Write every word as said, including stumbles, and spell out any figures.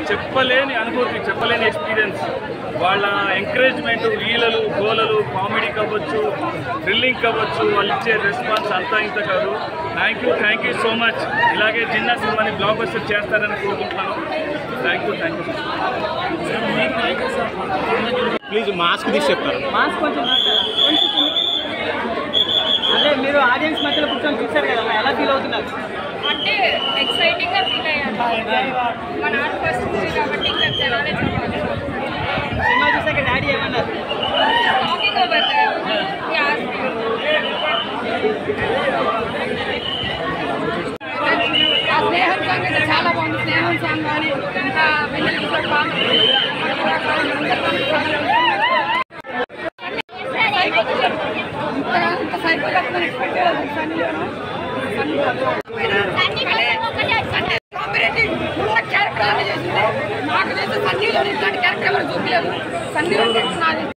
చెప్పలేని అనుభూతి, చెప్పలేని ఎక్స్పీరియన్స్. వాళ్ళ ఎంకరేజ్మెంట్, లీలలు, గోలలు, కామెడీ కావచ్చు, థ్రిల్లింగ్ కావచ్చు, వాళ్ళు ఇచ్చే రెస్పాన్స్ అంతా ఇంత కాదు. Thank you thank you so much. ఇలాగే జిన్నా సినిమాని బ్లాక్ బస్టర్ చేస్తారని కోరుకుంటున్నాను. Thank you thank you. Please mask తీసి చెప్తారు. మాస్క్ కొంచెం అదే మీరు ఆడియన్స్ మధ్యలో కూర్చొని చూశారు కదా, ఎలా ఫీల్ అవుతున్నారు? అంటే ఎక్సైటింగ్ గా ఫీల్ అయ్యాను. మా నాన్న ఫస్ట్ మూవీ కాబట్టి ఇంకా జనాలే చెప్పాలి. సినిమా చూసాక డాడీ ఏమన్నారు? టాకింగ్ ఓవర్ ఆ స్నేహం సాంగ్ అయితే చాలా బాగుంది. స్నేహం సాంగ్ కానీ ఇంకా వెన్నెల బాగుంది. ఇంత సైకిల్ కట్టుకొని ఎక్స్పెక్ట్ చేయాలి. నాకు చేస్తే సన్నీలో ఇట్లాంటి క్యారెక్టర్ ఎవరు చూపించలేదు. సన్నీ